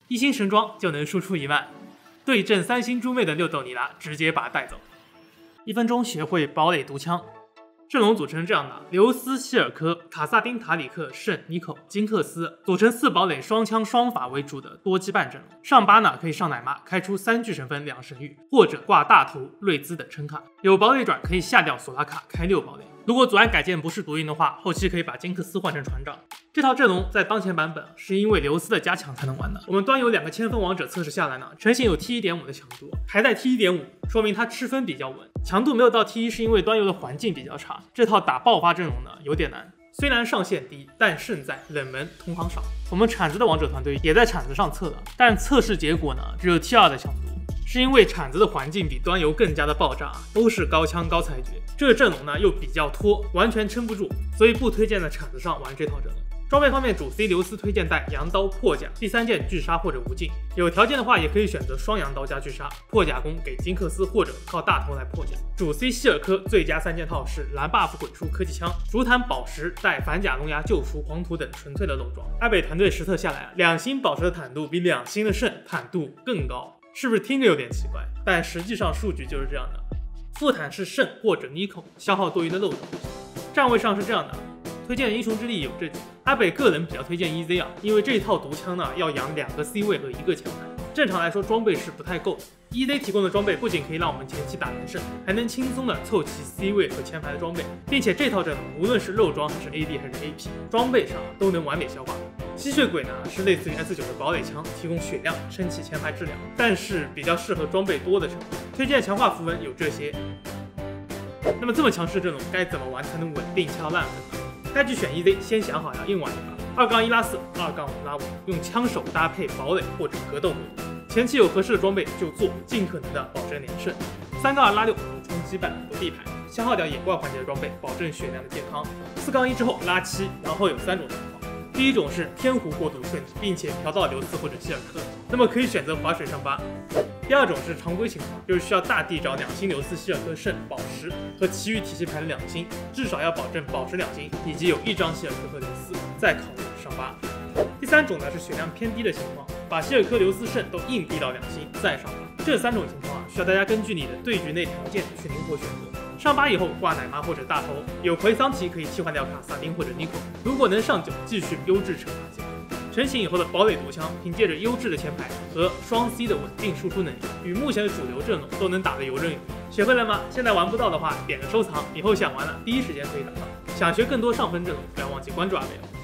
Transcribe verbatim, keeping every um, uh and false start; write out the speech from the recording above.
一星神装就能输出一万，对阵三星猪妹的六斗尼拉直接把带走。一分钟学会堡垒毒枪。阵容组成这样的：刘斯、希尔科、卡萨丁、塔里克、圣、尼口、金克斯，组成四堡垒双枪双法为主的多羁绊阵容。上八呢可以上奶妈，开出三巨神分两神域，或者挂大头、瑞兹等撑卡。有堡垒转可以下掉索拉卡，开六堡垒。如果左岸改件不是毒鹰的话，后期可以把金克斯换成船长。这套阵容在当前版本是因为刘斯的加强才能玩的。我们端游两个千分王者测试下来呢，成型有 T 一点五 的强度，还带 T 一点五，说明它吃分比较稳。强度没有到 T 一是因为端游的环境比较差，这套打爆发阵容呢有点难。虽然上限低，但胜在冷门同行少。我们铲子的王者团队也在铲子上测了，但测试结果呢只有 T 二 的强度。是因为铲子的环境比端游更加的爆炸，都是高枪高裁决，这个阵容呢又比较拖，完全撑不住，所以不推荐在铲子上玩这套阵容。装备方面，主 C 刘斯推荐带羊刀、破甲，第三件巨杀或者无尽，有条件的话也可以选择双羊刀加巨杀，破甲弓给金克斯或者靠大头来破甲。主 C 希尔科最佳三件套是蓝 buff 鬼畜科技枪、竹坦宝石带反甲龙牙救赎黄土等纯粹的漏装。阿北团队实测下来，两星宝石的坦度比两星的圣坦度更高。是不是听着有点奇怪？但实际上数据就是这样的。副坦是圣或者尼口，消耗多余的漏洞。站位上是这样的，推荐英雄之力有这几。阿北个人比较推荐 E Z 啊，因为这套毒枪呢要养两个 C 位和一个前排，正常来说装备是不太够的。E Z 提供的装备不仅可以让我们前期打连胜，还能轻松的凑齐 C 位和前排的装备，并且这套阵容无论是肉装还是 A D 还是 A P， 装备上都能完美消化。吸血鬼呢是类似于 S 九 的堡垒枪，提供血量撑起前排质量，但是比较适合装备多的程度。推荐强化符文有这些。那么这么强势阵容该怎么玩才能稳定敲烂分呢？该去选 E Z， 先想好要硬玩一把。二杠一拉四，二杠五拉五，用枪手搭配堡垒或者格斗格斗。前期有合适的装备就做，尽可能的保证连胜。三杠二拉六，补充羁绊躲地盘，消耗掉野怪环节的装备，保证血量的健康。四杠一之后拉七，然后有三种情况。第一种是天胡过渡顺利，并且调到刘斯或者希尔克，那么可以选择划水上八。第二种是常规情况，就是需要大地找两星刘斯、希尔克、圣、宝石和其余体系牌的两星，至少要保证宝石两星，以及有一张希尔克和刘斯，再考虑上八。第三种呢是血量偏低的情况，把希尔克、刘斯、圣都硬逼到两星，再上八。这三种情况啊，需要大家根据你的对局内条件去灵活选择。上八以后挂奶妈或者大头，有奎桑提可以替换掉卡萨丁或者尼口。如果能上九，继续优质惩罚结果。成型以后的堡垒毒枪，凭借着优质的前排和双 C 的稳定输出能力，与目前的主流阵容都能打得游刃有余。学会了吗？现在玩不到的话，点个收藏，以后想玩了第一时间可以打到。想学更多上分阵容，不要忘记关注阿北哦。